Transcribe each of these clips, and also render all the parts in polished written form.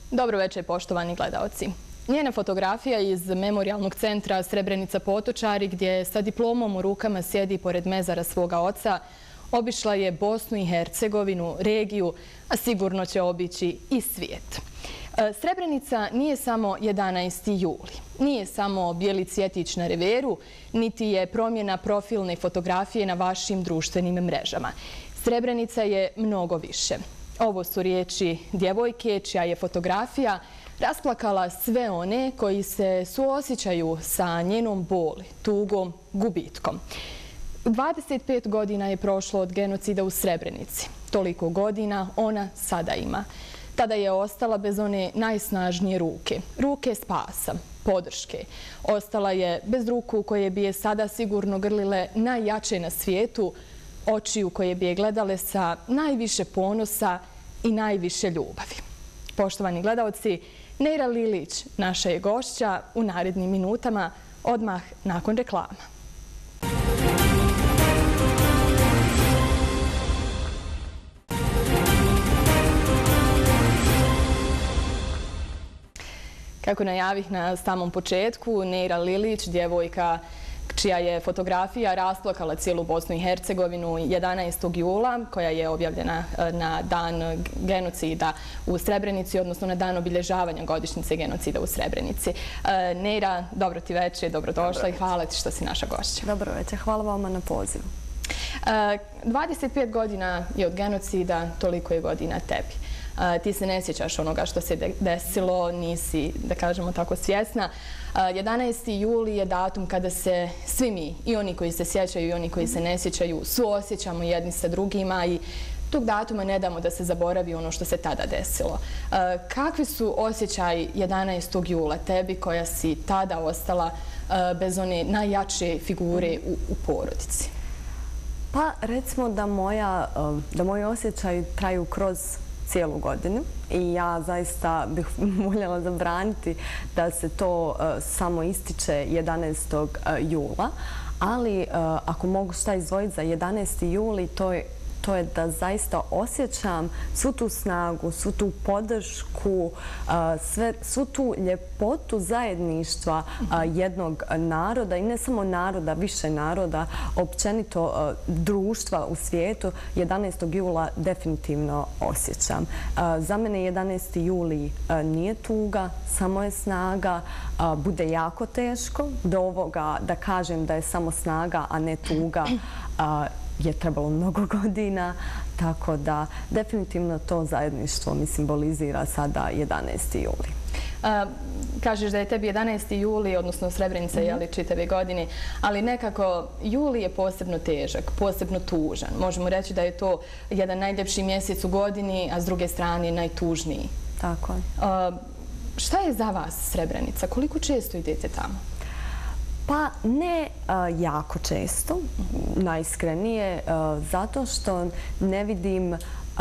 Dobro večer, poštovani gledaoci. Njena fotografija iz Memorijalnog centra Srebrenica Potočari, gdje sa diplomom u rukama sjedi pored mezara svoga oca, obišla je Bosnu i Hercegovinu, regiju, a sigurno će obići i svijet. Srebrenica nije samo 11. juli, nije samo bijeli cvjetić na reveru, niti je promjena profilne fotografije na vašim društvenim mrežama. Srebrenica je mnogo više. Ovo su riječi djevojke čija je fotografija rasplakala sve one koji se suosjećaju sa njenom boli, tugom, gubitkom. 25 godina je prošlo od genocida u Srebrenici. Toliko godina ona sada ima. Tada je ostala bez one najsnažnije ruke, ruke spasa, podrške. Ostala je bez ruku koje bi je sada sigurno grlile najjače na svijetu, očiju koje bi je gledale sa najviše ponosa i najviše ljubavi. Poštovani gledaoci, Neira Lilić naša je gošća u narednim minutama, odmah nakon reklama. Kako najavih na samom početku, Neira Lilić, djevojka čija je fotografija rasplakala cijelu Bosnu i Hercegovinu 11. jula, koja je objavljena na dan genocida u Srebrenici, odnosno na dan obilježavanja godišnjice genocida u Srebrenici. Neira, dobro ti večer, dobrodošla i hvala ti što si naša gošća. Dobro večer, hvala vama na pozivu. 25 godina je od genocida, toliko je godina tebi. Ti se ne sjećaš onoga što se desilo, nisi, da kažemo tako, svjesna. 11. juli je datum kada se svi mi, i oni koji se sjećaju i oni koji se ne sjećaju, suosjećamo jedni sa drugima i tog datuma ne damo da se zaboravi ono što se tada desilo. Kakvi su osjećaji 11. jula tebi koja si tada ostala bez one najjače figure u porodici? Pa recimo da moji osjećaji traju kroz cijelu godinu i ja zaista bih voljela zabraniti da se to samo ističe 11. jula, ali ako mogu šta izdvojiti za 11. juli, to je da zaista osjećam svu tu snagu, svu tu podršku, svu tu ljepotu zajedništva jednog naroda i ne samo naroda, više naroda, općenito društva u svijetu. 11. jula definitivno osjećam. Za mene 11. juli nije tuga, samo je snaga. Bude jako teško do ovoga da kažem da je samo snaga, a ne tuga, je trebalo mnogo godina, tako da definitivno to zajedništvo mi simbolizira sada 11. juli. Kažeš da je tebi 11. juli, odnosno Srebrenica, čitave godine, ali nekako juli je posebno težak, posebno tužan. Možemo reći da je to jedan najljepši mjesec u godini, a s druge strane najtužniji. Tako je. Šta je za vas Srebrenica? Koliko često idete tamo? Pa ne jako često, najiskrenije, zato što ne vidim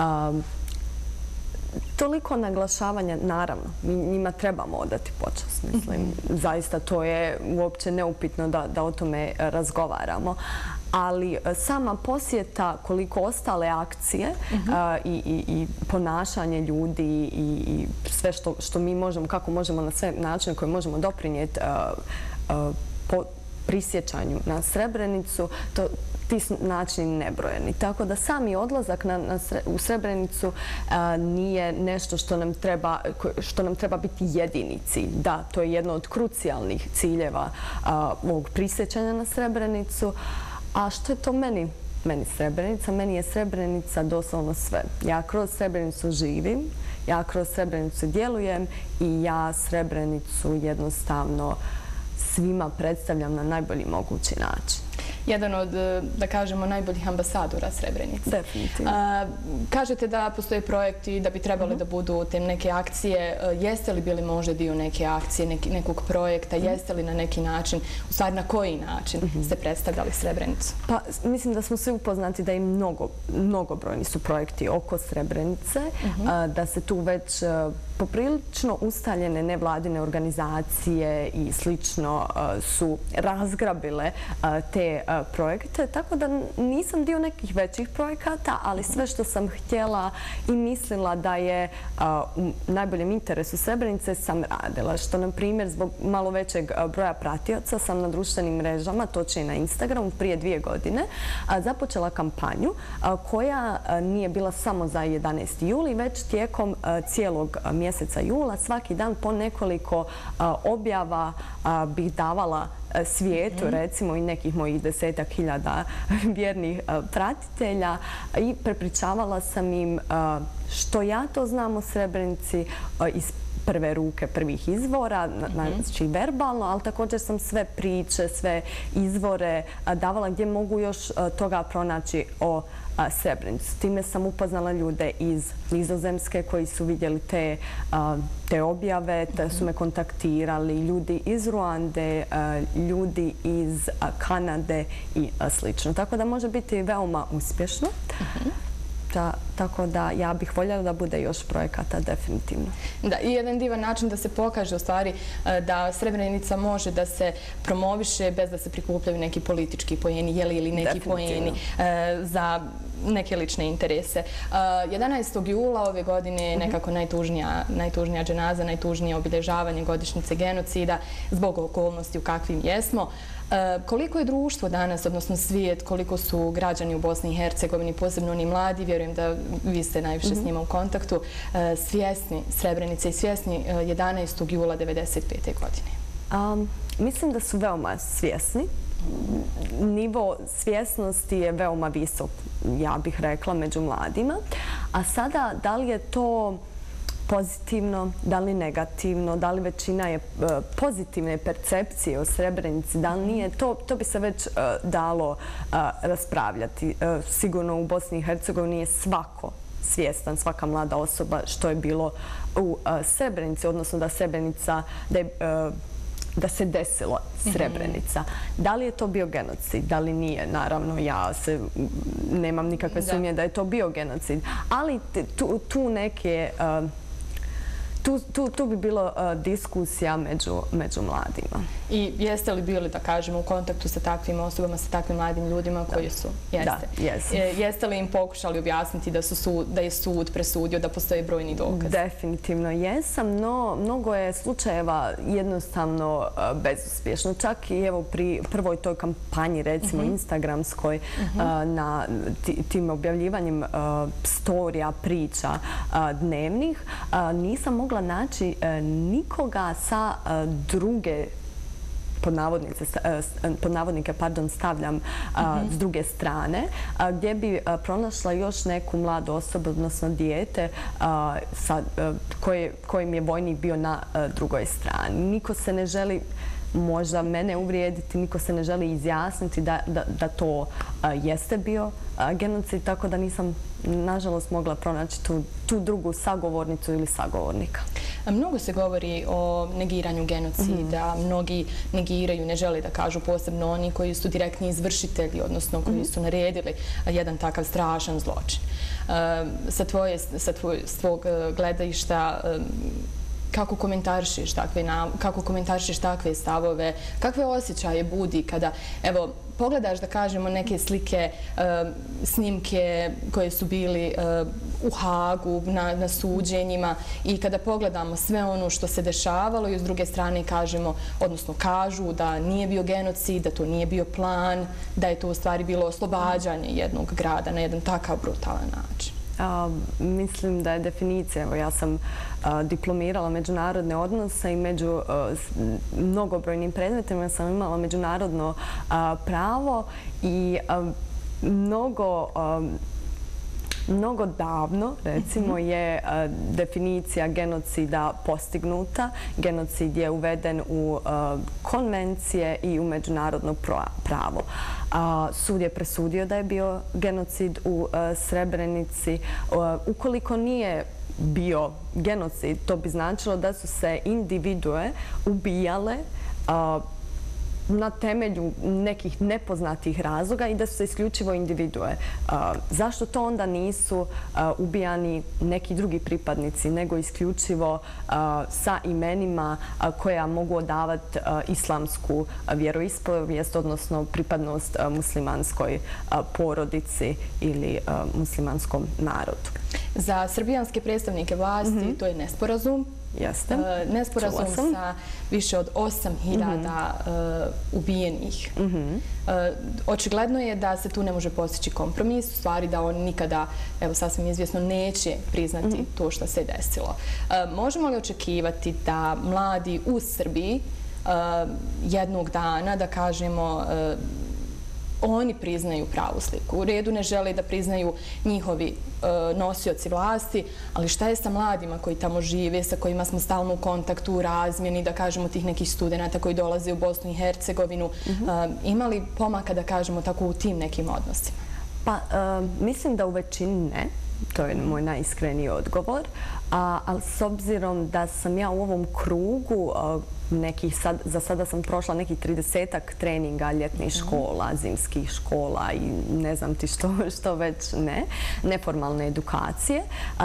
toliko naglašavanja. Naravno, mi njima trebamo odati počast, mislim. Zaista to je uopće neupitno da o tome razgovaramo. Ali sama posjeta, koliko ostale akcije i ponašanje ljudi i sve što mi možemo, kako možemo na sve načine koje možemo doprinijeti po prisjećanju na Srebrenicu, ti načini nebrojeni. Tako da sami odlazak u Srebrenicu nije nešto što nam treba biti jedini cilj. Da, to je jedno od krucijalnih ciljeva ovog prisjećanja na Srebrenicu. A što je to meni? Meni Srebrenica? Meni je Srebrenica doslovno sve. Ja kroz Srebrenicu živim, ja kroz Srebrenicu djelujem i ja Srebrenicu jednostavno svima predstavljam na najbolji mogući način. Jedan od, da kažemo, najboljih ambasadora Srebrenice. Definitivno. Kažete da postoje projekti da bi trebali da budu te neke akcije. Jeste li bili možda dio neke akcije, nekog projekta? Jeste li na neki način, u stvari na koji način ste predstavljali Srebrenicu? Pa mislim da smo svi upoznati da i mnogobrojni su projekti oko Srebrenice, da se tu već poprilično ustaljene nevladine organizacije i slično su razgrabile te projekte, tako da nisam dio nekih većih projekata, ali sve što sam htjela i mislila da je u najboljem interesu Srebrenice sam radila. Što, na primjer, zbog malo većeg broja pratioca sam na društvenim mrežama, točnije na Instagramu, prije 2 godine započela kampanju koja nije bila samo za 11. juli, već tijekom cijelog mjeseca jula, svaki dan po nekoliko objava bih davala svijetu, recimo i nekih mojih 10.000 vjernih pratitelja, i prepričavala sam im što ja to znam o Srebrenici iz prve ruke, prvih izvora, znači verbalno, ali također sam sve priče, sve izvore davala gdje mogu još toga pronaći o Srebrenici. Time sam upoznala ljude iz Nizozemske koji su vidjeli te objave, te su me kontaktirali, ljudi iz Ruande, ljudi iz Kanade i slično. Tako da može biti veoma uspješno. Tako da ja bih voljela da bude još projekata, definitivno. Da, i jedan divan način da se pokaže u stvari da Srebrenica može da se promoviše bez da se prikupljaju neki politički poeni, ili neki poeni za neke lične interese. 11. jula ove godine je nekako najtužnija dženaza, najtužnije obilježavanje godišnjice genocida zbog okolnosti u kakvim jesmo. Koliko je društvo danas, odnosno svijet, koliko su građani u Bosni i Hercegovini, posebno oni mladi, vjerujem da vi ste najviše s njima u kontaktu, svjesni Srebrenice i svjesni 11. jula 1995. godine? Mislim da su veoma svjesni. Nivo svjesnosti je veoma visok, ja bih rekla, među mladima. A sada, da li je to pozitivno, da li negativno, da li većina je pozitivne percepcije o Srebrenici, da li nije, to bi se već dalo raspravljati. Sigurno u Bosni i Hercegovini je svako svjestan, svaka mlada osoba što je bilo u Srebrenici, odnosno da se desilo Srebrenica. Da li je to bio genocid? Da li nije? Naravno, ja nemam nikakve sumnje da je to bio genocid. Ali tu neke... Tu bi bilo diskusija među mladima. I jeste li bili, da kažemo, u kontaktu sa takvim osobama, sa takvim mladim ljudima koji su? Da, jesam. Jeste li im pokušali objasniti da je sud presudio, da postoje brojni dokazi? Definitivno jesam, no mnogo je slučajeva jednostavno bezuspješno. Čak i evo pri prvoj toj kampanji, recimo instagramskoj, na tim objavljivanjem storija, priča dnevnih, nisam mogla naći nikoga sa druge, pod navodnike, stavljam s druge strane, gdje bi pronašla još neku mladu osobu, odnosno dijete kojim je vojnik bio na drugoj strani. Niko se ne želi možda mene uvrijediti, niko se ne želi izjasniti da to jeste bio genocid, tako da nisam, nažalost, mogla pronaći tu drugu sagovornicu ili sagovornika. Mnogo se govori o negiranju genocida, mnogi negiraju, ne žele da kažu, posebno oni koji su direktni izvršitelji, odnosno koji su naredili jedan takav strašan zločin. Sa tvog gledišta, kako komentarišeš takve stavove, kakve osjećaje budi kada, evo, pogledaš, da kažemo, neke slike, snimke koje su bili u Hagu na suđenjima, i kada pogledamo sve ono što se dešavalo i s druge strane kažemo, odnosno kažu da nije bio genocid, da to nije bio plan, da je to u stvari bilo oslobađanje jednog grada na jedan takav brutalan način. Mislim da je definicija, evo ja sam diplomirala međunarodne odnose i među mnogobrojnim predmetima sam imala međunarodno pravo i mnogo davno, recimo, je definicija genocida postignuta. Genocid je uveden u konvencije i u međunarodno pravo. Sud je presudio da je bio genocid u Srebrenici. Ukoliko nije bio genocid, to bi značilo da su se individue ubijale na temelju nekih nepoznatih razloga i da su se isključivo individue. Zašto to onda nisu ubijani neki drugi pripadnici, nego isključivo sa imenima koja mogu odavati islamsku vjeroispovijest, odnosno pripadnost muslimanskoj porodici ili muslimanskom narodu? Za srbijanske predstavnike vlasti to je nesporazum. Jeste. Nesporazum sa više od 8.000 ubijenih. Očigledno je da se tu ne može postići kompromis, u stvari da on nikada, evo sasvim izvjesno, neće priznati to što se desilo. Možemo li očekivati da mladi u Srbiji jednog dana, da kažemo, oni priznaju pravu sliku? U redu, ne žele da priznaju njihovi nosioci vlasti, ali šta je sa mladima koji tamo žive, sa kojima smo stalno u kontaktu, u razmjeni, da kažemo, tih nekih studenata koji dolaze u Bosnu i Hercegovinu? Ima li pomaka, da kažemo, tako u tim nekim odnosima? Pa, mislim da u većini ne. To je moj najiskreniji odgovor. Ali s obzirom da sam ja u ovom krugu za sada sam prošla nekih 30-ak treninga ljetnih škola, zimskih škola i ne znam ti što već ne, neformalne edukacije.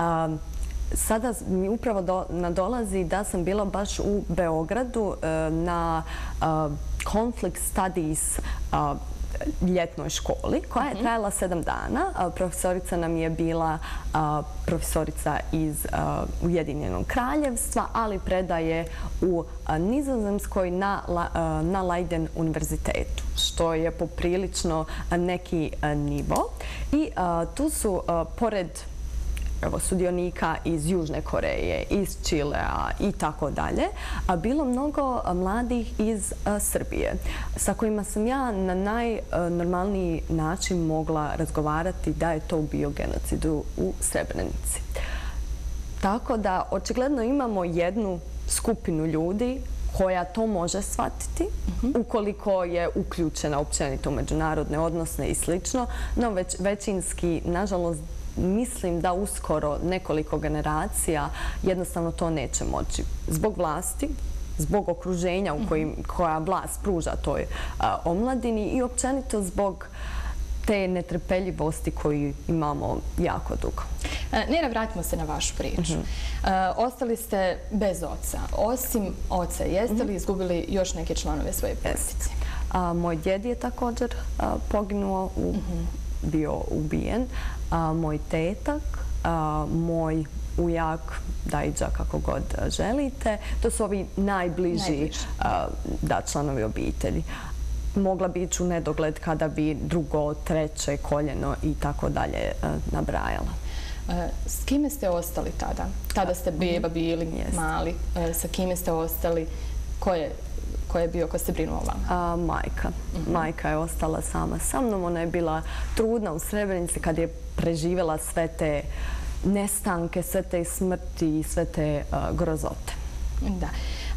Sada mi upravo nadolazi da sam bila baš u Beogradu na Conflict Studies ljetnoj školi koja je trajala 7 dana. Profesorica nam je bila profesorica iz Ujedinjenog kraljevstva, ali predaje u Nizozemskoj na Leiden univerzitetu, što je poprilično neki nivo. I tu su, pored sudionika iz Južne Koreje, iz Čilea i tako dalje, bilo mnogo mladih iz Srbije sa kojima sam ja na najnormalniji način mogla razgovarati da je to bio genocid u Srebrenici. Tako da očigledno imamo jednu skupinu ljudi koja to može shvatiti, ukoliko je uključena općenito u međunarodne odnose i slično, no većinski, nažalost, mislim da uskoro nekoliko generacija jednostavno to neće moći. Zbog vlasti, zbog okruženja koja vlast pruža toj omladini i općenito zbog te netrpeljivosti koju imamo jako dugo. Nera, vratimo se na vašu priču. Ostali ste bez oca. Osim oca, jeste li izgubili još neke članove svoje porodice? Moj djed je također poginuo, bio ubijen. Moj tetak, moj ujak, dajđa, kako god želite. To su ovi najbliži članovi obitelji. Mogla bi ići u nedogled kada bi drugo, treće koljeno i tako dalje nabrajala. S kime ste ostali tada? Tada ste bili mali. Sa kime ste ostali? Ko je bio, ko ste brinuo o vama? Majka. Majka je ostala sama sa mnom. Ona je bila trudna u Srebrenici kad je preživjela sve te nestanke, sve te smrti i sve te grozote. Da.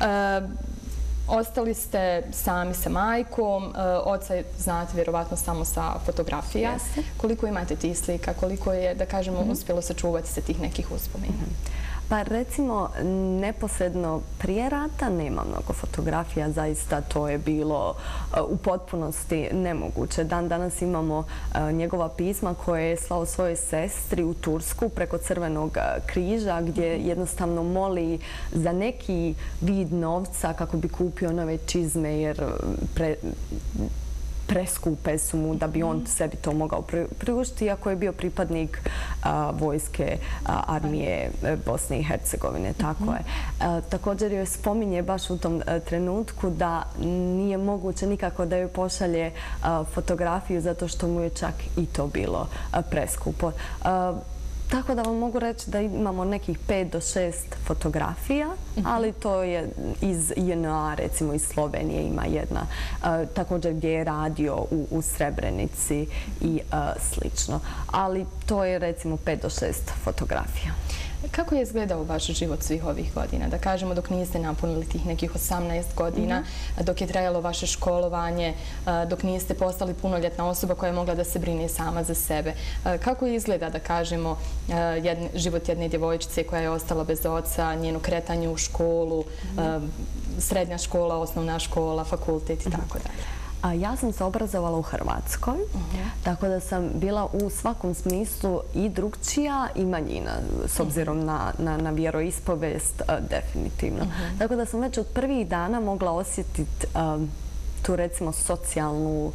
Ostali ste sami sa majkom. Oca znate vjerovatno samo sa fotografija. Koliko imate tih slika? Koliko je, da kažemo, uspjelo sačuvati se tih nekih uspomena? Pa recimo, neposredno prije rata nema mnogo fotografija, zaista to je bilo u potpunosti nemoguće. Dan danas imamo njegova pisma koje je slao svojoj sestri u Tursku preko Crvenog križa, gdje jednostavno moli za neki vid novca kako bi kupio nove čizme, jer preskupe su mu da bi on sebi to mogao priuštiti, iako je bio pripadnik vojske armije Bosne i Hercegovine. Tako je. Također joj spominje baš u tom trenutku da nije moguće nikako da joj pošalje fotografiju zato što mu je čak i to bilo preskupo. Tako da vam mogu reći da imamo nekih 5 do 6 fotografija, ali to je iz JNA, recimo iz Slovenije ima jedna, također gdje je radio u Srebrenici i slično. Ali to je recimo 5 do 6 fotografija. Kako je izgledao vaš život svih ovih godina? Da kažemo, dok niste napunili tih nekih 18 godina, dok je trajalo vaše školovanje, dok niste postali punoljetna osoba koja je mogla da se brine sama za sebe. Kako izgleda, da kažemo, život jedne djevojčice koja je ostala bez oca, njeno kretanje u školu, srednja škola, osnovna škola, fakultet i tako dalje? Ja sam se obrazovala u Hrvatskoj, tako da sam bila u svakom smislu i drugčija i manjina, s obzirom na vjeroispovest definitivno. Tako da sam već od prvih dana mogla osjetiti tu recimo socijalnu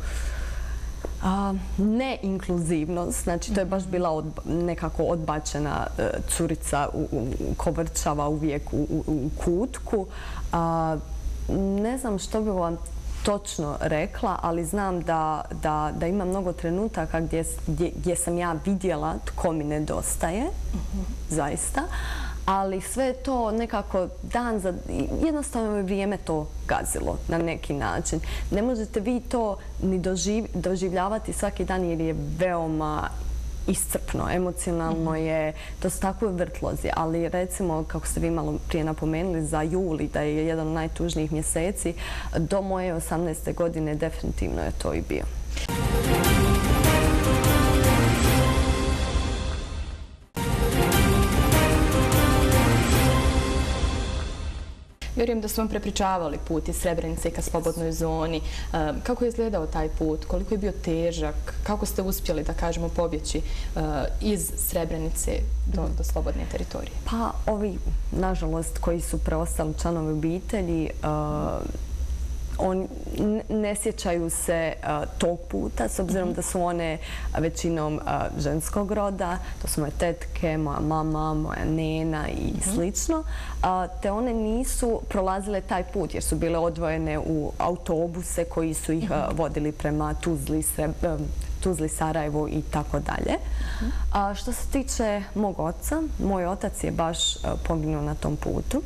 neinkluzivnost, znači to je baš bila nekako odbačena curica, kovrčava uvijek u kutku. Ne znam što bi vam točno rekla, ali znam da ima mnogo trenutaka gdje sam ja vidjela tko mi nedostaje, zaista. Ali sve je to nekako jednostavno je vrijeme to gazilo na neki način. Ne možete vi to ni doživljavati svaki dan jer je veoma iscrpno, emocionalno je, to su takve vrtlozi, ali recimo, kako ste vi malo prije napomenuli, za juli, da je jedan od najtužnijih mjeseci, do moje 18. godine definitivno je to i bio. Vjerujem da su vam prepričavali put iz Srebrenice ka slobodnoj zoni. Kako je izgledao taj put? Koliko je bio težak? Kako ste uspjeli, da kažemo, pobjeći iz Srebrenice do slobodne teritorije? Pa ovi, nažalost, koji su preostali članovi obitelji, ne sjećaju se tog puta, s obzirom da su one većinom ženskog roda. To su moje tetke, moja mama, moja nena i slično. Te one nisu prolazile taj put jer su bile odvojene u autobuse koji su ih vodili prema Tuzli, Sarajevo i tako dalje. Što se tiče mog oca, moj otac je baš poginuo na tom putu.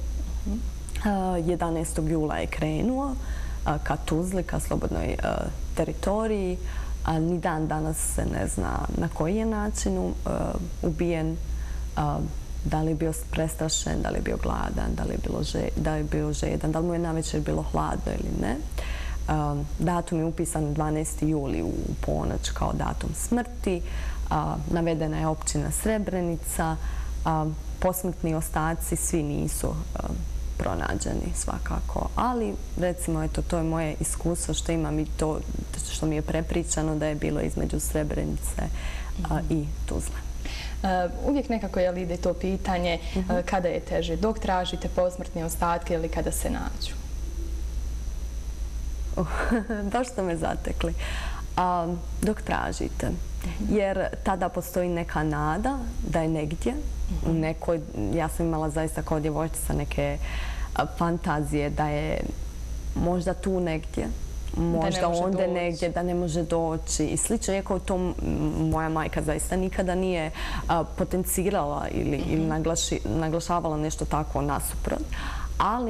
11. jula je krenuo ka Tuzli, ka slobodnoj teritoriji, a ni dan danas se ne zna na koji je način ubijen, da li je bio prestrašen, da li je bio gladan, da li je bio žedan, da li mu je navečer bilo hladno ili ne. Datum je upisan 12. juli u ponoć kao datum smrti. Navedena je općina Srebrenica. Posmrtni ostaci svi nisu pronađeni svakako, ali recimo eto to je moje iskustvo što imam i to što mi je prepričano da je bilo između Srebrenice i Tuzle. Uvijek nekako ide to pitanje kada je teže, dok tražite posmrtne ostatke ili kada se nađu? Baš ste me zatekli. Dok tražite. Jer tada postoji neka nada da je negdje u nekoj, ja sam imala zaista kao djevojčica neke fantazije da je možda tu negdje, možda onda negdje, da ne može doći i slično. Iako to moja majka zaista nikada nije potencirala ili naglašavala nešto tako nasuprot. Ali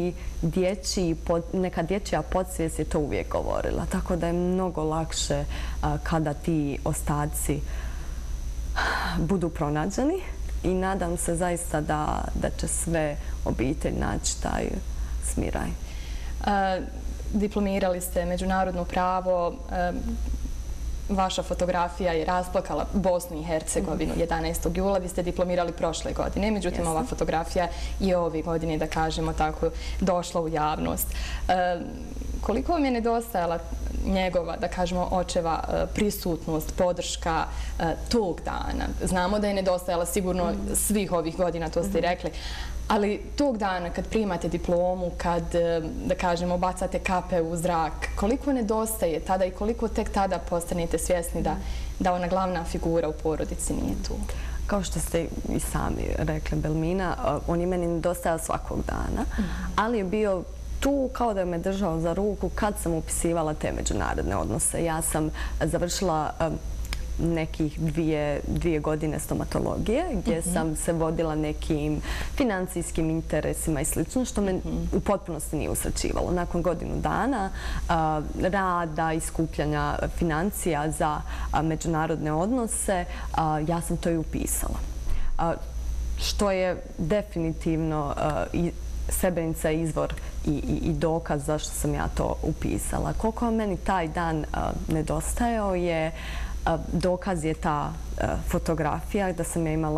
neka dječja podsvijest je to uvijek govorila. Tako da je mnogo lakše kada ti ostaci budu pronađeni i nadam se zaista da će sve obitelj naći taj smiraj. Diplomirali ste međunarodno pravo. Vaša fotografija je rasplakala Bosnu i Hercegovinu 11. jula. Vi ste diplomirali prošle godine. Međutim, ova fotografija je ove godine, da kažemo tako, došla u javnost. Koliko vam je nedostajala njegova, da kažemo, očeva prisutnost, podrška tog dana? Znamo da je nedostajala sigurno svih ovih godina, to ste i rekli. Ali tog dana kad primate diplomu, kad, da kažemo, bacate kape u zrak, koliko nedostaje tada i koliko tek tada postanete svjesni da ona glavna figura u porodici nije tu? Kao što ste i sami rekli, Belmina, on je meni nedostajao svakog dana, ali je bio tu kao da me držao za ruku kad sam upisivala te međunarodne odnose. Ja sam završila nekih dvije godine stomatologije gdje sam se vodila nekim financijskim interesima i slično, što me u potpunosti nije usrećivalo. Nakon godinu dana rada i skupljanja financija za međunarodne odnose, ja sam to i upisala. Što je definitivno Srebrenica izvor i dokaz zašto sam ja to upisala. Koliko meni taj dan nedostajao je, dokaz je ta fotografija da sam ja imala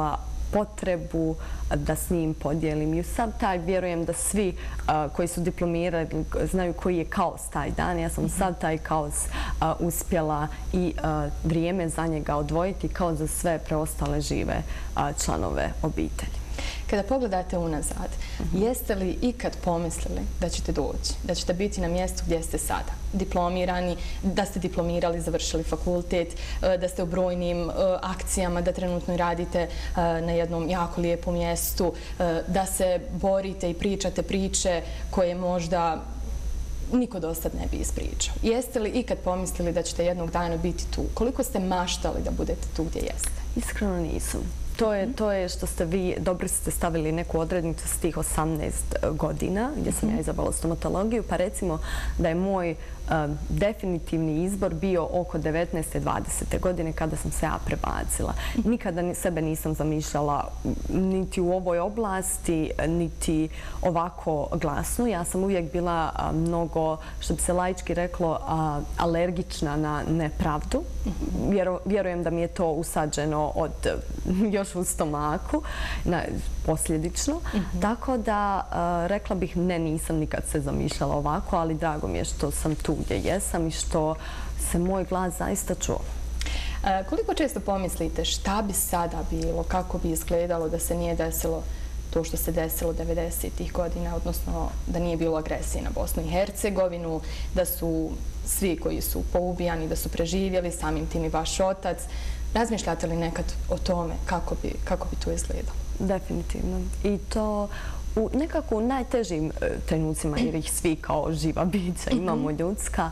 potrebu da s njim podijelim. I sad taj vjerujem da svi koji su diplomirali znaju koji je kaos taj dan. Ja sam sad taj kaos uspjela i vrijeme za njega odvojiti kao za sve preostale žive članove obitelji. Kada pogledate unazad, jeste li ikad pomislili da ćete doći, da ćete biti na mjestu gdje ste sada? Diplomirani, da ste diplomirali, završili fakultet, da ste u brojnim akcijama, da trenutno radite na jednom jako lijepom mjestu, da se borite i pričate priče koje možda niko dosad ne bi ispričao. Jeste li ikad pomislili da ćete jednog dana biti tu? Koliko ste maštali da budete tu gdje jeste? Iskreno nisam. To je što ste vi, dobro ste stavili neku odrednicu s tih 18 godina gdje sam ja izabrala stomatologiju, pa recimo da je moj definitivni izbor bio oko 19. 20. godine kada sam se ja prebacila. Nikada sebe nisam zamišljala niti u ovoj oblasti, niti ovako glasno. Ja sam uvijek bila mnogo, što bi se laički reklo, alergična na nepravdu. Vjerujem da mi je to usađeno od još u stomaku, posljedično. Tako da rekla bih ne, nisam nikad se zamišljala ovako, ali drago mi je što sam tu gdje jesam i što se moj glas zaista čuo. Koliko često pomislite šta bi sada bilo, kako bi izgledalo da se nije desilo to što se desilo 90-ih godina, odnosno da nije bilo agresije na Bosnu i Hercegovinu, da su svi koji su poubijani, da su preživjeli, samim tim i vaš otac. Razmišljate li nekad o tome kako bi to izgledalo? Definitivno. I to nekako u najtežim trenucima, jer ih svi kao živa bića imamo ljudska,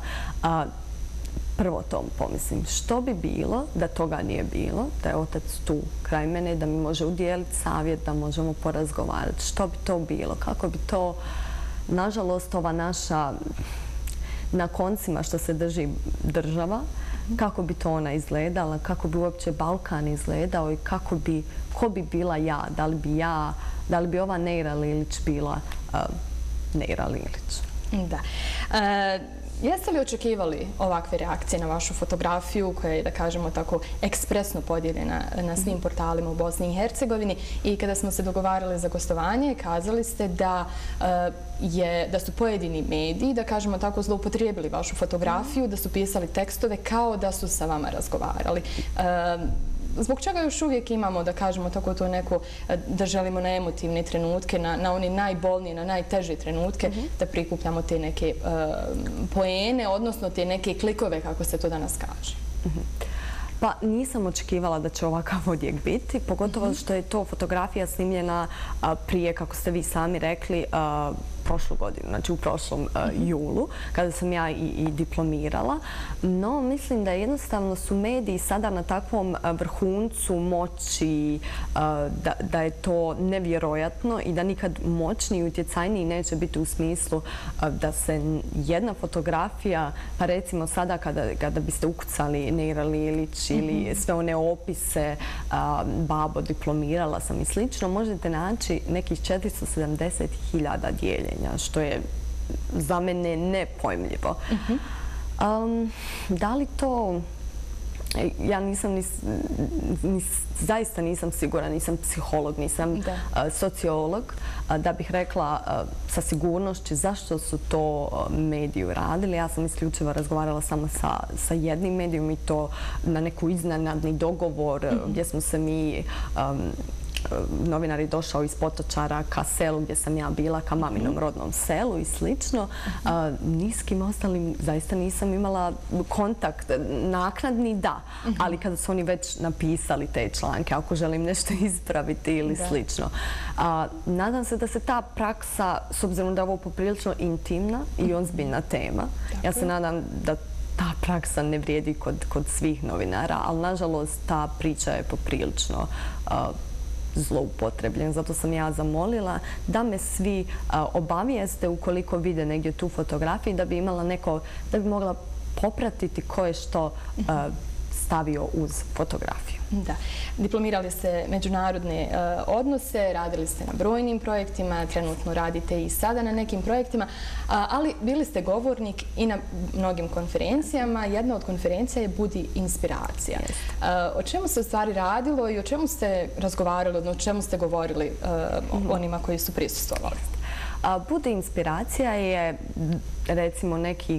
prvo to pomislim. Što bi bilo da toga nije bilo, da je otac tu kraj mene, da mi može udijeliti savjet, da možemo porazgovarati. Što bi to bilo? Kako bi to, nažalost, ova naša na koncima što se drži država, kako bi to ona izgledala, kako bi uopće Balkan izgledao i ko bi bila ja, da li bi ova Neira Lilić bila Neira Lilić. Da. Jeste li očekivali ovakve reakcije na vašu fotografiju koja je, da kažemo tako, ekspresno podijeljena na svim portalima u Bosni i Hercegovini i kada smo se dogovarali za gostovanje, kazali ste da su pojedini mediji, da kažemo tako, zloupotrijebili vašu fotografiju, da su pisali tekstove kao da su sa vama razgovarali. Zbog čega još uvijek imamo, da kažemo tako, to neko, da želimo na emotivne trenutke, na one najbolnije, na najteže trenutke, da prikupljamo te neke poene, odnosno te neke klikove, kako se to danas kaže? Pa nisam očekivala da će ovakav odjek biti, pogotovo što je to fotografija snimljena prije, kako ste vi sami rekli, prošlu godinu, znači u prošlom julu, kada sam ja i diplomirala. No, mislim da jednostavno su mediji sada na takvom vrhuncu moći, da je to nevjerojatno i da nikad moćniji i utjecajniji neće biti u smislu da se jedna fotografija, pa recimo sada kada biste ukucali Neira Lilić ili sve one opise, babo, diplomirala sam i slično, možete naći nekih 470.000 dijeljenja, što je za mene nepojmljivo. Da li to... Ja zaista nisam sigurna, nisam psiholog, nisam sociolog, da bih rekla sa sigurnošću zašto su to mediji uradili. Ja sam isključivo razgovarala samo sa jednim medijom i to na neku iznenadni dogovor gdje smo se mi... Novinar je došao iz Potočara ka selu gdje sam ja bila, ka maminom rodnom selu i slično. Ni s kim ostalim zaista nisam imala kontakt. Naknadni da, ali kada su oni već napisali te članke, ako želim nešto ispraviti ili slično. Nadam se da se ta praksa, s obzirom da je ovo poprilično intimna i ozbiljna tema, ja se nadam da ta praksa ne vrijedi kod svih novinara, ali nažalost ta priča je poprilično zloupotrebljen. Zato sam ja zamolila da me svi obavijeste ukoliko vide negdje tu fotografiju, da bi imala neko, da bi mogla popratiti ko je što stavio uz fotografiju. Da. Diplomirali ste međunarodne odnose, radili ste na brojnim projektima, trenutno radite i sada na nekim projektima, ali bili ste govornik i na mnogim konferencijama. Jedna od konferencija je Budi inspiracija. O čemu se u stvari radilo i o čemu ste razgovarali, odnosno o čemu ste govorili onima koji su prisustvovali? Budi inspiracija je recimo neki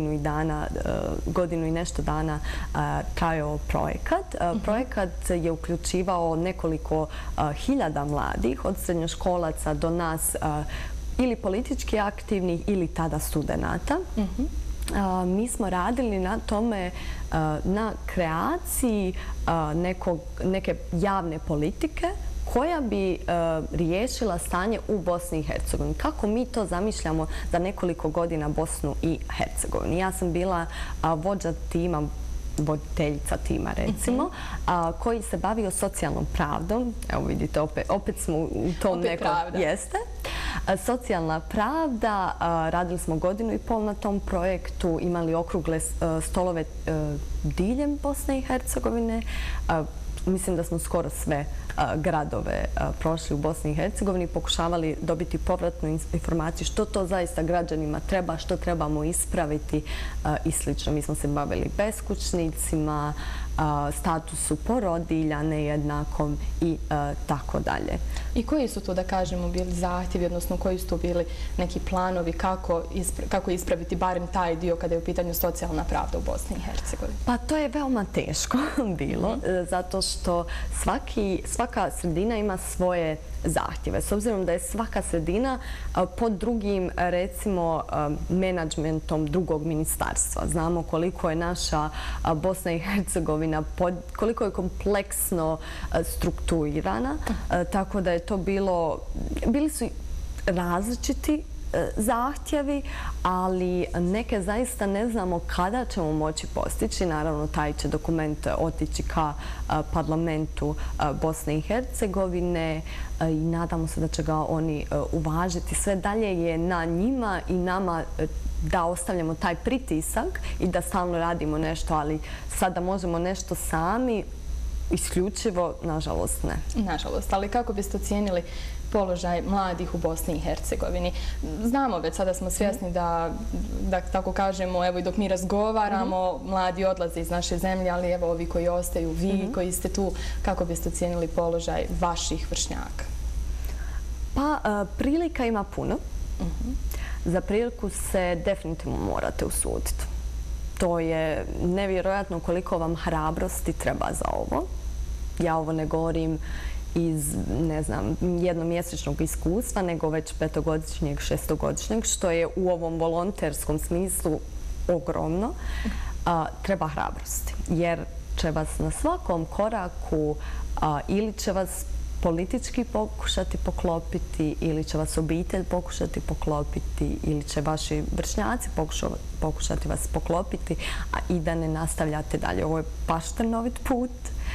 godinu i nešto dana trajao projekat. Projekat je uključivao nekoliko hiljada mladih, od srednjoškolaca do nas ili politički aktivnih ili tada studenata. Mi smo radili na tome, na kreaciji neke javne politike koja bi riješila stanje u Bosni i Hercegovini. Kako mi to zamišljamo za nekoliko godina Bosnu i Hercegovini? Ja sam bila vođa tima, voditeljica tima recimo, koji se bavio socijalnom pravdom. Evo vidite, opet smo u tom nekom... Jeste. Socijalna pravda, radili smo 1,5 godinu na tom projektu, imali okrugle stolove diljem Bosne i Hercegovine. Mislim da smo skoro sve gradove prošli u Bosni i Hercegovini, pokušavali dobiti povratnu informaciju što to zaista građanima treba, što trebamo ispraviti i slično. Mi smo se bavili beskućnicima, statusu porodilja, nejednakom i tako dalje. I koji su to, da kažemo, bili zahtjevi, odnosno koji su to bili neki planovi kako ispraviti barem taj dio kada je u pitanju socijalna pravda u Bosni i Hercegovini? Pa to je veoma teško bilo, zato što svaka sredina ima svoje zahtjeve. S obzirom da je svaka sredina pod drugim, recimo, menadžmentom drugog ministarstva. Znamo koliko je naša Bosna i Hercegovina, koliko je kompleksno strukturirana, tako da je to bili su različiti zahtjevi, ali neke zaista ne znamo kada ćemo moći postići. Naravno, taj će dokument otići ka parlamentu Bosne i Hercegovine i nadamo se da će ga oni uvažiti. Sve dalje je na njima i nama da ostavljamo taj pritisak i da stalno radimo nešto, ali sada možemo nešto sami, isključivo, nažalost, ne. Nažalost, ali kako biste ocijenili položaj mladih u Bosni i Hercegovini? Znamo već, sada smo svjesni da tako kažemo, evo i dok mi razgovaramo, mladi odlaze iz naše zemlje, ali evo ovi koji ostaju, vi koji ste tu, kako biste ocijenili položaj vaših vršnjaka? Pa, prilika ima puno. Za priliku se definitivno morate usuditi. To je nevjerojatno koliko vam hrabrosti treba za ovo. Ja ovo ne govorim iz, ne znam, jednomjesečnog iskustva, nego već 5-godišnjeg, 6-godišnjeg, što je u ovom volonterskom smislu ogromno. Treba hrabrosti, jer će vas na svakom koraku ili će vas politički pokušati poklopiti, ili će vas obitelj pokušati poklopiti, ili će vaši vršnjaci pokušati vas poklopiti, a i da ne nastavljate dalje. Ovo je baš trnovit put.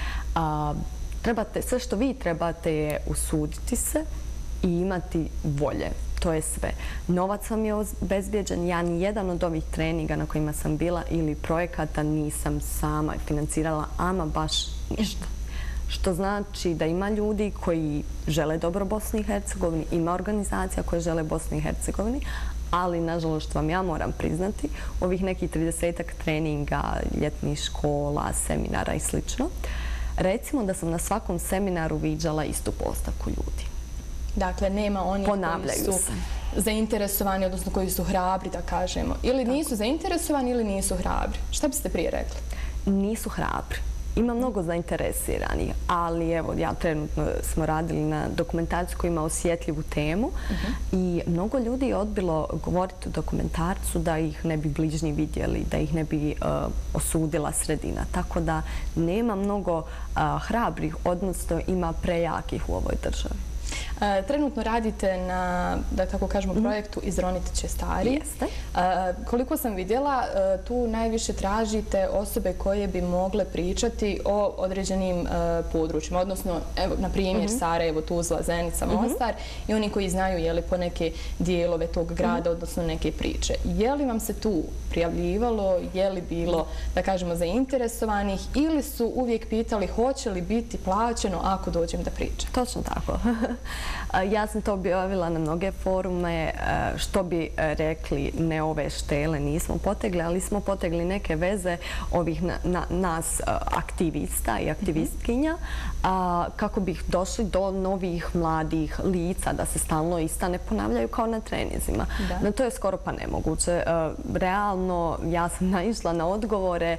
Sve što vi trebate je usuditi se i imati volje. To je sve. Novac vam je obezbijeđen. Ja ni jedan od ovih treninga na kojima sam bila ili projekata nisam sama financirala, ama baš ništa. Što znači da ima ljudi koji žele dobro Bosni i Hercegovini, ima organizacija koje žele Bosni i Hercegovini, ali, nažalost, vam ja moram priznati, ovih nekih 30-ak treninga, ljetnih škola, seminara i sl. Recimo da sam na svakom seminaru viđala istu postavku ljudi. Dakle, nema onih koji su zainteresovani, odnosno koji su hrabri, da kažemo. Ili nisu zainteresovani ili nisu hrabri. Šta biste prije rekli? Nisu hrabri. Ima mnogo zainteresiranih, ali evo, ja trenutno smo radili na dokumentarcu koji ima osjetljivu temu i mnogo ljudi je odbilo govoriti o dokumentarcu da ih ne bi bližnji vidjeli, da ih ne bi osudila sredina. Tako da nema mnogo hrabrih, odnosno ima prejakih u ovoj državi. Trenutno radite na, da tako kažemo, projektu Izronit će stari. Jeste. Koliko sam vidjela, tu najviše tražite osobe koje bi mogle pričati o određenim područjima, odnosno, evo, na primjer, Sarajevo, Tuzla, Zenica, Mostar i oni koji znaju po neke dijelove tog grada, odnosno neke priče. Je li vam se tu prijavljivalo, je li bilo, da kažemo, zainteresovanih ili su uvijek pitali hoće li biti plaćeno ako dođem da pričam? Točno tako. Ja sam to objavila na mnoge forume, što bi rekli, ne ove štele nismo potegli, ali smo potegli neke veze ovih nas aktivista i aktivistkinja kako bi došli do novih mladih lica, da se stalno ista ne ponavljaju kao na trenizima. No to je skoro pa nemoguće. Realno, ja sam naišla na odgovore.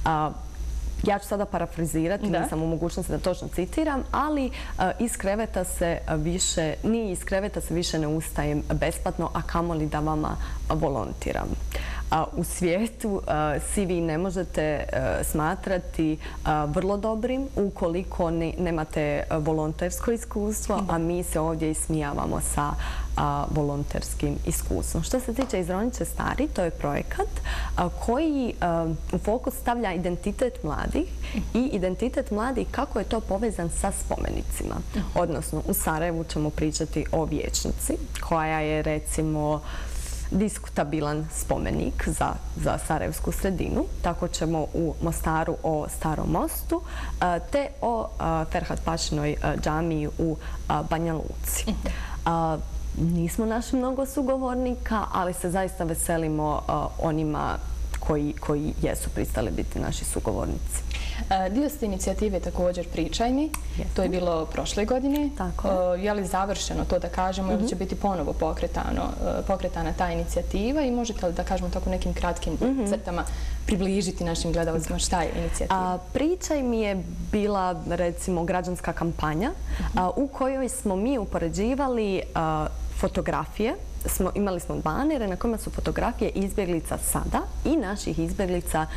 Ja ću sada parafrazirati, nisam u mogućnosti da točno citiram, ali iz kreveta se više ne ustajem besplatno, a kamoli da vama volontiram. U svijetu CV ne možete smatrati vrlo dobrim ukoliko nemate volontersko iskustvo, a mi se ovdje ismijavamo sa volonterskim iskustvom. Što se tiče Izronit će stari, to je projekat koji u fokus stavlja identitet mladih i identitet mladih kako je to povezan sa spomenicima. Odnosno, u Sarajevu ćemo pričati o vijećnici koja je, recimo, diskutabilan spomenik za sarajevsku sredinu. Tako ćemo u Mostaru o Starom mostu te o Ferhat Pašinoj džamiji u Banja Luci. Nismo našli mnogo sugovornika, ali se zaista veselimo onima koji jesu pristali biti naši sugovornici. Dio ste inicijative također Pričaj mi. To je bilo prošle godine. Je li završeno to da kažemo ili će biti ponovo pokretana ta inicijativa i možete li da kažemo tako nekim kratkim crtama približiti našim gledalcima šta je inicijativa? Pričaj mi je bila, recimo, građanska kampanja u kojoj smo mi upoređivali fotografije. Imali smo banere na kojima su fotografije izbjeglica sada i naših izbjeglica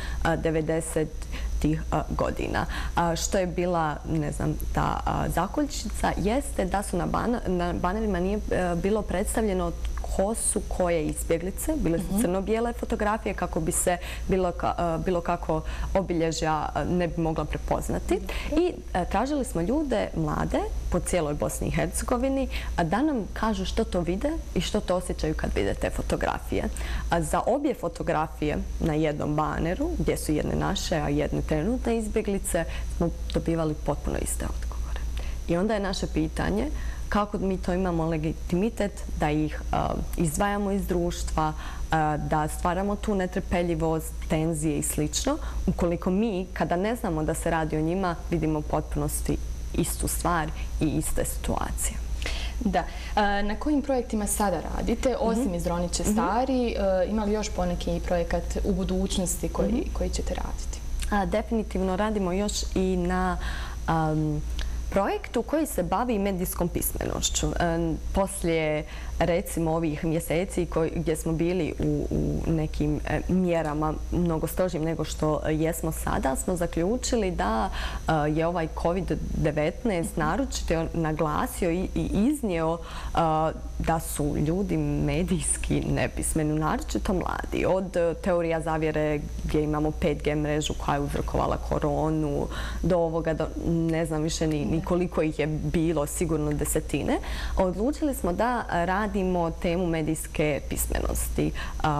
90-ih godina. Što je bila, ne znam, ta zakoljčica jeste da su na banerima nije bilo predstavljeno ko su koje izbjeglice. Bile su crno-bijele fotografije kako bi se bilo kako obilježja ne bi mogla prepoznati. I tražili smo ljude, mlade, po cijeloj Bosni i Hercegovini, da nam kažu što to vide i što to osjećaju kad vide te fotografije. Za obje fotografije na jednom baneru, gdje su jedne naše, a jedne trenutne izbjeglice, smo dobivali potpuno iste odgovore. I onda je naše pitanje kako mi to imamo legitimitet da ih izdvajamo iz društva, da stvaramo tu netrpeljivost, tenzije i slično, ukoliko mi, kada ne znamo da se radi o njima, vidimo u potpunosti istu stvar i iste situacije. Da. Na kojim projektima sada radite? Osim Izronit će stari, ima li još poneki projekat u budućnosti koji ćete raditi? Definitivno radimo još i na projektu koji se bavi medijskom pismenošću. Poslije, recimo, ovih mjeseci gdje smo bili u nekim mjerama mnogo strožim nego što jesmo sada, smo zaključili da je ovaj COVID-19 naročito naglasio i iznio da su ljudi medijski nepismeni, naročito mladi. Od teorija zavjere gdje imamo 5G mrežu koja je uzrokovala koronu, do ovoga, ne znam više ni koliko ih je bilo, sigurno desetine. Odlučili smo da radimo temu medijske pismenosti.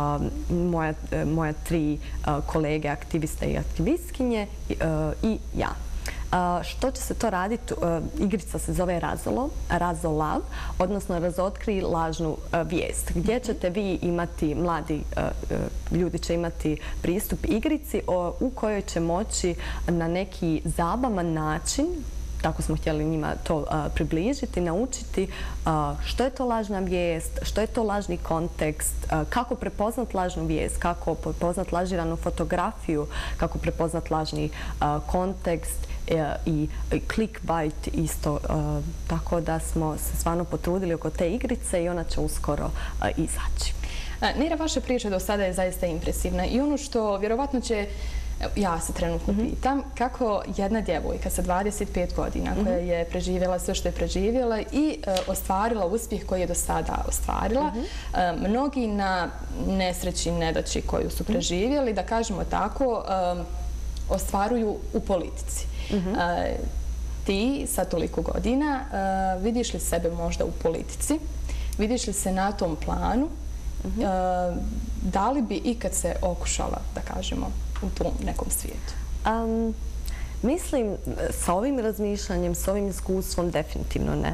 Moja 3 kolege, aktiviste i aktivistkinje i ja. Što će se to raditi? Igrica se zove Razolav, odnosno Razotkri lažnu vijest, gdje ćete vi imati, mladi ljudi će imati pristup igrici u kojoj će moći na neki zabavan način, tako smo htjeli njima to približiti, naučiti što je to lažna vijest, što je to lažni kontekst, kako prepoznat lažnu vijest, kako prepoznat lažiranu fotografiju, kako prepoznat lažni kontekst i clickbait isto. Tako da smo se stvarno potrudili oko te igrice i ona će uskoro izaći. Nera, vaša priča do sada je zaista impresivna i ono što vjerovatno će Ja se trenutno pitam kako jedna djevojka sa 25 godina koja je preživjela sve što je preživjela i ostvarila uspjeh koji je do sada ostvarila, mnogi na nesreći i nedaći koju su preživjeli, da kažemo tako, ostvaruju u politici. Ti sa toliko godina vidiš li sebe možda u politici? Vidiš li se na tom planu? Da li bi ikad se okušala, da kažemo, u tom nekom svijetu? Mislim, sa ovim razmišljanjem, sa ovim iskustvom, definitivno ne.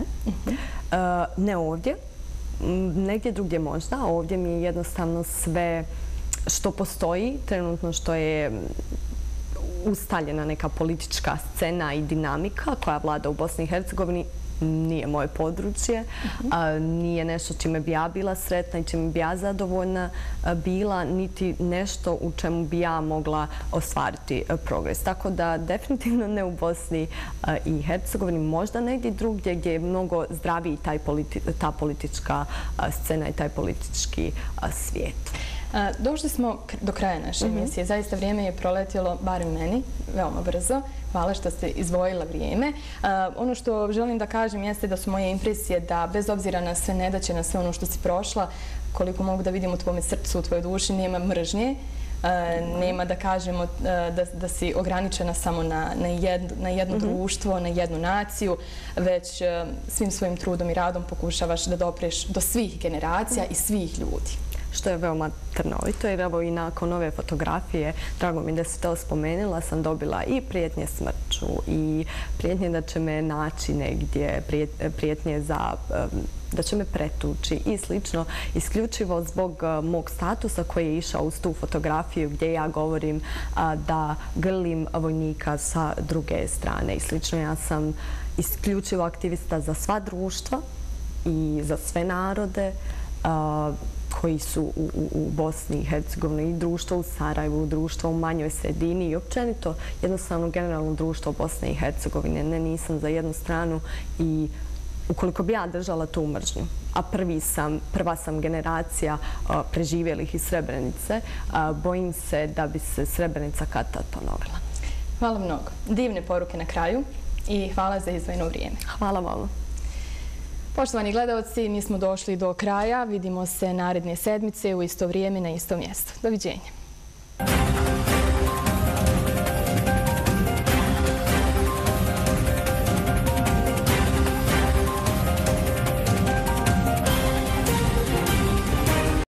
Ne ovdje. Negdje drugdje možda. Ovdje mi je jednostavno sve što postoji, trenutno što je ustaljena neka politička scena i dinamika koja vlada u Bosni i Hercegovini, nije moje područje, nije nešto čime bi ja bila sretna i čime bi ja zadovoljna bila, niti nešto u čemu bi ja mogla ostvariti progres. Tako da definitivno ne u Bosni i Hercegovini, možda negdje drugdje gdje je mnogo zdraviji ta politička scena i taj politički svijet. Došli smo do kraja naše emisije. Zaista vrijeme je proletjelo, barem meni, veoma brzo. Hvala što ste izdvojila vrijeme. Ono što želim da kažem jeste da su moje impresije da bez obzira na sve nedaće, na sve ono što si prošla, koliko mogu da vidim u tvome srcu, u tvojoj duši, nema mržnje, nema da kažemo da si ograničena samo na jedno društvo, na jednu naciju, već svim svojim trudom i radom pokušavaš da dopreš do svih generacija i svih ljudi. Što je veoma trnovito, jer evo i nakon ove fotografije, drago mi da si to spomenula, sam dobila i prijetnje smrću i prijetnje da će me naći negdje, prijetnje da će me pretući i slično, isključivo zbog mog statusa koji je išao uz tu fotografiju gdje ja govorim da grlim vojnika sa druge strane i slično. Ja sam isključivo aktivista za sva društva i za sve narode koji su u Bosni i Hercegovini, i društvo u Sarajevu, društvo u manjoj sredini i općenito jednostavno generalno društvo Bosne i Hercegovine. Ne, nisam za jednu stranu i ukoliko bi ja držala tu mržnju, a prva sam generacija preživjelih iz Srebrenice, bojim se da bi se Srebrenica kad-tad ponovila. Hvala mnogo. Divne poruke na kraju i hvala za izdvojeno vrijeme. Hvala vam. Poštovani gledalci, mi smo došli do kraja. Vidimo se naredne sedmice u isto vrijeme na isto mjesto. Doviđenja.